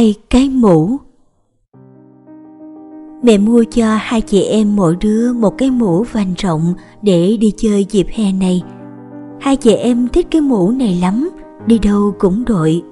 2 cái mũ. Mẹ mua cho hai chị em mỗi đứa một cái mũ vành rộng để đi chơi dịp hè này. Hai chị em thích cái mũ này lắm, đi đâu cũng đội.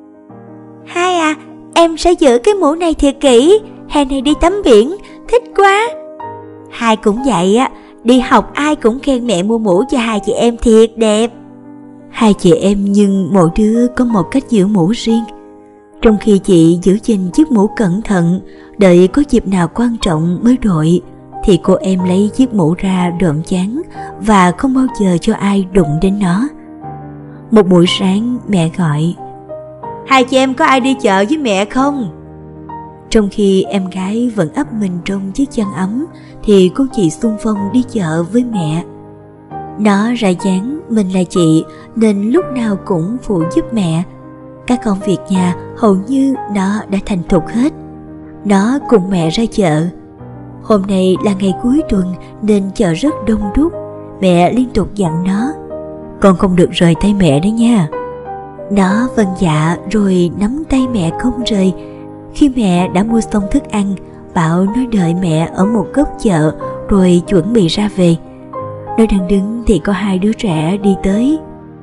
Hai à, em sẽ giữ cái mũ này thiệt kỹ, hè này đi tắm biển, thích quá. Hai cũng vậy á, đi học ai cũng khen mẹ mua mũ cho hai chị em thiệt đẹp. Hai chị em nhưng mỗi đứa có một cách giữ mũ riêng. Trong khi chị giữ gìn chiếc mũ cẩn thận, đợi có dịp nào quan trọng mới đội, thì cô em lấy chiếc mũ ra độm chán và không bao giờ cho ai đụng đến nó. Một buổi sáng mẹ gọi: hai chị em có ai đi chợ với mẹ không? Trong khi em gái vẫn ấp mình trong chiếc chăn ấm, thì cô chị xung phong đi chợ với mẹ. Nó ra dáng mình là chị nên lúc nào cũng phụ giúp mẹ. Các công việc nhà hầu như nó đã thành thục hết. Nó cùng mẹ ra chợ. Hôm nay là ngày cuối tuần nên chợ rất đông đúc. Mẹ liên tục dặn nó: con không được rời tay mẹ đấy nha. Nó vâng dạ rồi nắm tay mẹ không rời. Khi mẹ đã mua xong thức ăn, bảo nó đợi mẹ ở một góc chợ rồi chuẩn bị ra về. Nó đang đứng thì có hai đứa trẻ đi tới.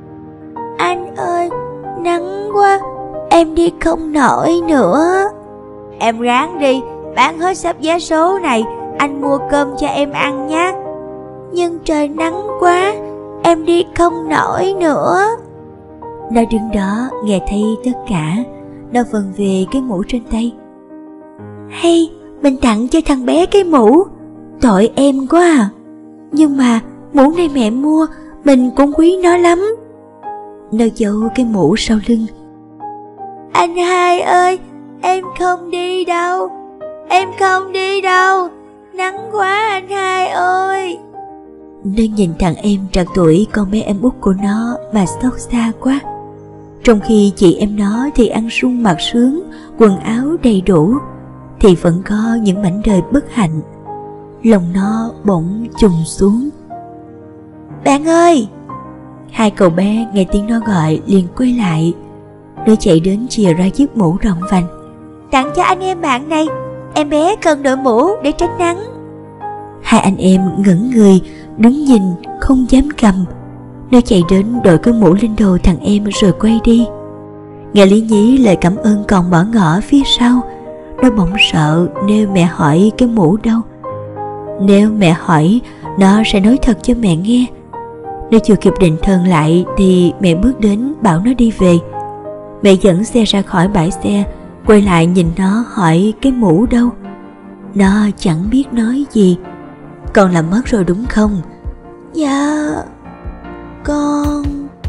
Anh ơi, nắng quá, em đi không nổi nữa. Em ráng đi, bán hết sắp vé số này, anh mua cơm cho em ăn nhé. Nhưng trời nắng quá, em đi không nổi nữa. Nó đứng đó nghe thấy tất cả. Nó vần về cái mũ trên tay. Hay, mình tặng cho thằng bé cái mũ. Tội em quá à. Nhưng mà mũ này mẹ mua, mình cũng quý nó lắm. Nó giấu cái mũ sau lưng. Anh hai ơi, em không đi đâu. Em không đi đâu. Nắng quá anh hai ơi. Nó nhìn thằng em trạc tuổi con bé em út của nó mà xót xa quá. Trong khi chị em nó thì ăn sung mặc sướng, quần áo đầy đủ, thì vẫn có những mảnh đời bất hạnh. Lòng nó bỗng trùng xuống. Bạn ơi! Hai cậu bé nghe tiếng nó gọi liền quay lại. Nó chạy đến chìa ra chiếc mũ rộng vành. Tặng cho anh em bạn này, em bé cần đội mũ để tránh nắng. Hai anh em ngẩn người, đứng nhìn không dám cầm. Nó chạy đến đội cái mũ lên đầu thằng em rồi quay đi. Nghe lý nhí lời cảm ơn còn bỏ ngỏ phía sau. Nó bỗng sợ nếu mẹ hỏi cái mũ đâu. Nếu mẹ hỏi, nó sẽ nói thật cho mẹ nghe. Nó chưa kịp định thần lại thì mẹ bước đến bảo nó đi về. Mẹ dẫn xe ra khỏi bãi xe, quay lại nhìn nó hỏi cái mũ đâu. Nó chẳng biết nói gì. Con làm mất rồi đúng không? Dạ, con...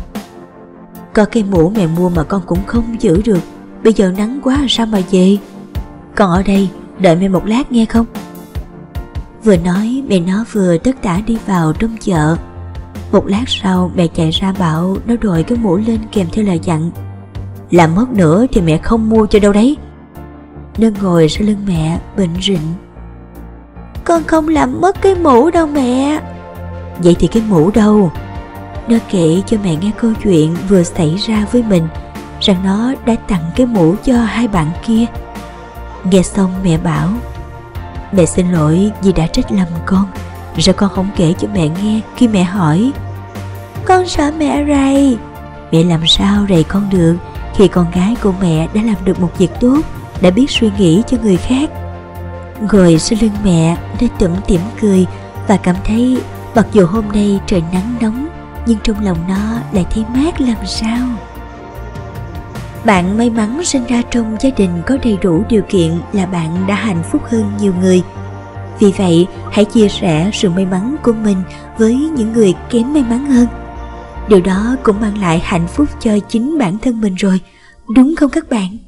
Có cái mũ mẹ mua mà con cũng không giữ được. Bây giờ nắng quá sao mà về? Con ở đây đợi mẹ một lát nghe không? Vừa nói mẹ nó vừa tất tả đi vào trong chợ. Một lát sau mẹ chạy ra bảo nó đội cái mũ lên kèm theo lời dặn. Làm mất nữa thì mẹ không mua cho đâu đấy. Nó ngồi sau lưng mẹ bệnh rịnh. Con không làm mất cái mũ đâu mẹ. Vậy thì cái mũ đâu? Nó kể cho mẹ nghe câu chuyện vừa xảy ra với mình, rằng nó đã tặng cái mũ cho hai bạn kia. Nghe xong mẹ bảo: mẹ xin lỗi vì đã trách lầm con. Sao con không kể cho mẹ nghe khi mẹ hỏi? Con sợ mẹ rầy. Mẹ làm sao rầy con được khi con gái của mẹ đã làm được một việc tốt, đã biết suy nghĩ cho người khác. Ngồi sau lưng mẹ, nó tủm tỉm cười và cảm thấy mặc dù hôm nay trời nắng nóng, nhưng trong lòng nó lại thấy mát làm sao. Bạn may mắn sinh ra trong gia đình có đầy đủ điều kiện là bạn đã hạnh phúc hơn nhiều người. Vì vậy, hãy chia sẻ sự may mắn của mình với những người kém may mắn hơn. Điều đó cũng mang lại hạnh phúc cho chính bản thân mình rồi, đúng không các bạn?